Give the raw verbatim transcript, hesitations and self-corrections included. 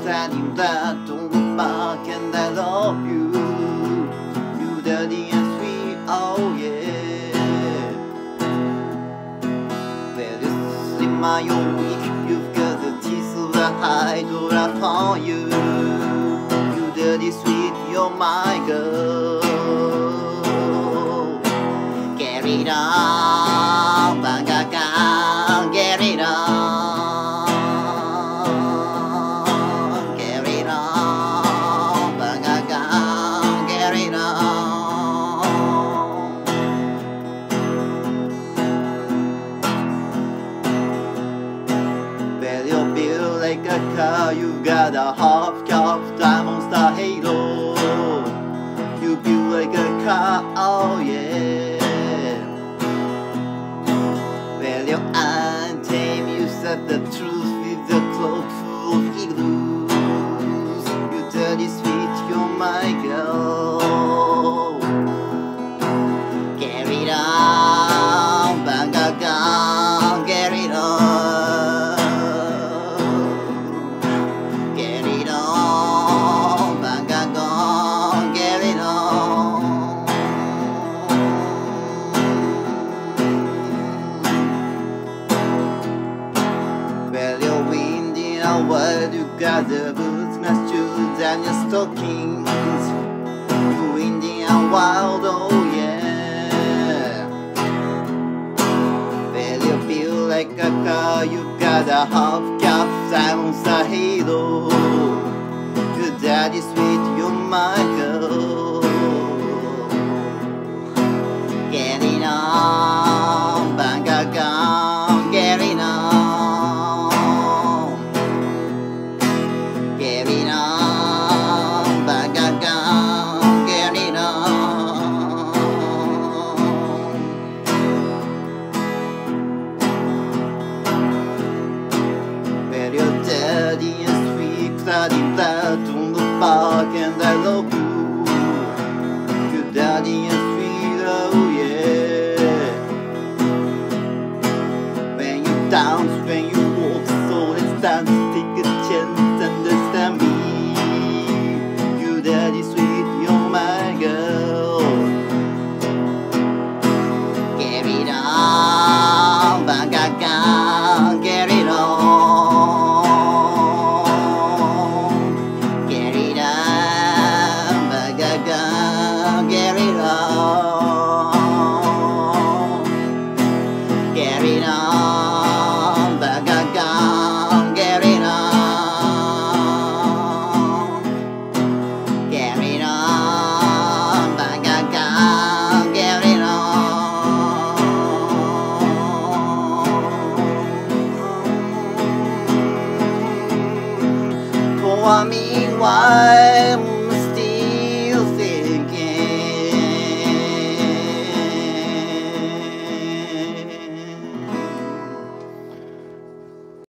standing there, don't look back and I love you. You dirty and sweet, oh yeah. Well, this is my own week, you've got the teeth of the high door for you. You dirty sweet, you're my girl. Get it on, banga gang, get it on. Like a car, you got a half cup diamond star halo. You build like a car, oh yeah. Well, you're untamed, you said the truth with the cloak full of igloos. You dirty sweet, you're my girl. Get it on, banga gang, get it on. Well, you got the boots, my shoes, and your stockings. You Indian wild, oh yeah. Well, you feel like a car, you got a half cap, diamond star halo. Your daddy sweet, you're my girl. Get it on, banga gang, get it on. Daddy and sweet, daddy flat on the park, and I love you. You're daddy and sweet, oh yeah. When you dance, when you walk, so let's dance, take a chance, understand me. You daddy sweet, you're my girl. Get it on, banga gang, get it on. Get it on, banga gang, get it on. Get it on, banga gang, get it on. Toi, mi, why?